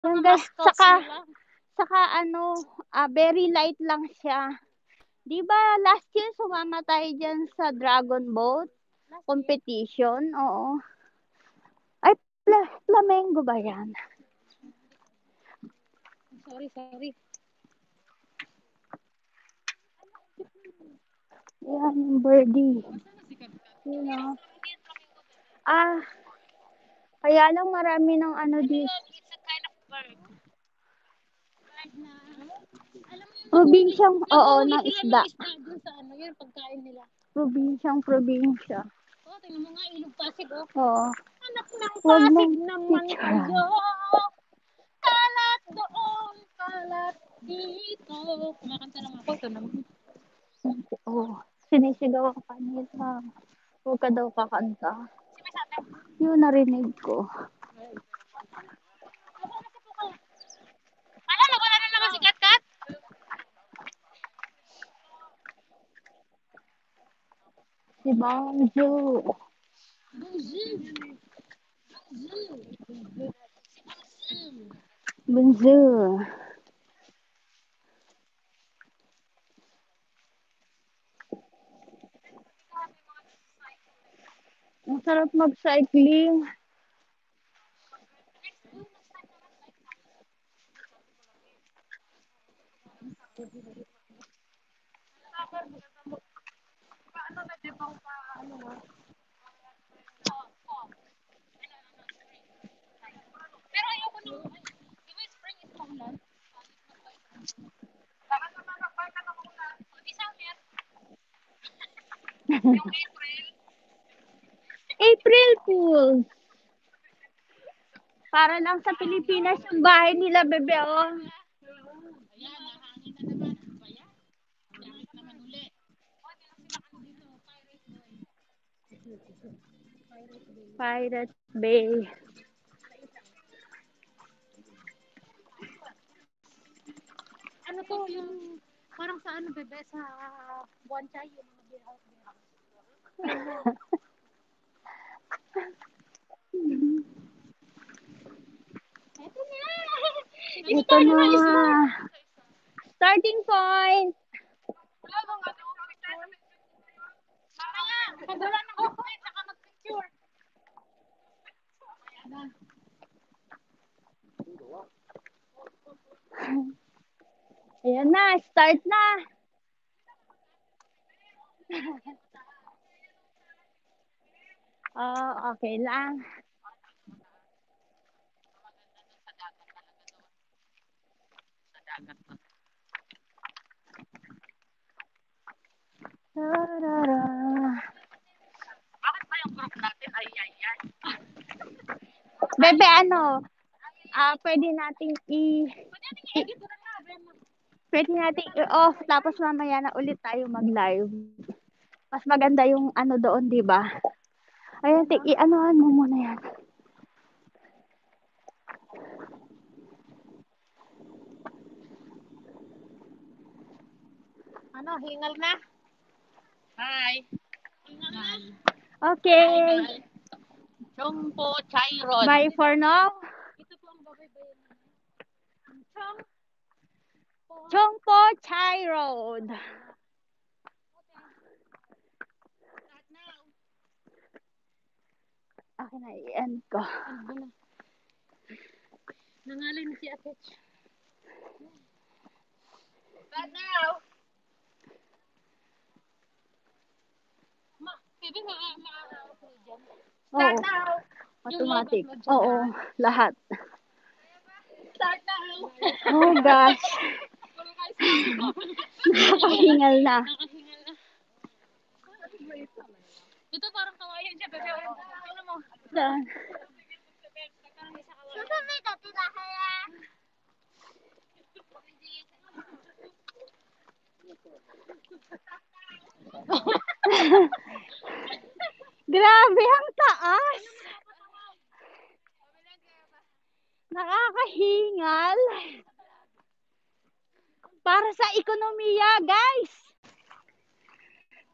Yung guys, saka ano, very light lang siya. Di ba last year sumama tayo dyan sa Dragon Boat competition? Oo. Ay, Flamengo ba yan? Sorry. Yan, yung birdie. You know. Kaya lang marami ng ano dito. It's a kind of bird. Probinsyang, oo, ng isda. Doon sa ano, yun, pagkain nila. Probinsya. Oh, tingnan mo nga, ilog Pasig, oh. Oo. Anak ng Huwag Pasig mong naman picturean. kayo. Kalat doon, kalat dito. Kumakanta lang ako, ito naman. Oo. Sinisigaw ako kanina. Huwag ka daw kakanta. Yun, narinig ko. Wala na naman si Kat. Si Bangju. Bunzu. Ang sarap mag-cycling. Pero ayoko nung, di ba spring is paulan? Di summer. Yung April. April Fools. Para lang sa Pilipinas yung bahay nila, bebe, oh. Ayan, nahangin na naman. Ano ba yan? Nahangin naman uli. Pirate Bay. Ano to, yung parang sa ano, bebe, sa Buanchay, yung mga beerhouse. Ito na! Ito na. Starting point. Wala bang ano? Mamaya, pag wala nang kukunin, saka mag-picture. Ayan na, start na. Oh, okay lang. Tarara. Bakit ba yung group natin ay yan? Bebe, ano? Pwede nating pwede nating i-off tapos mamaya na ulit tayo mag-live. Mas maganda yung ano doon, 'di ba? Ayun, i-anohan mo muna yan. Ano, hingal na? Hi. Hingal na? Okay. Hi. Cheung Chau Island. Bye for now. Ito po ang babaybayan namin. Cheung Chau Road. Start now. Okay na, i-end ko. Ano ba na? Nangalay na si Atech. Start now. Pwede ma-upload dyan. Start now. Automatic. Oo, lahat. Start now. Oh gosh. Nakahingal na. Nakahingal na. Ito parang kawayan siya, bebe. Ano mo? Saan? Susunod na tinahaya. Grabe ang taas. Nakakahingal. Para sa ekonomiya, guys.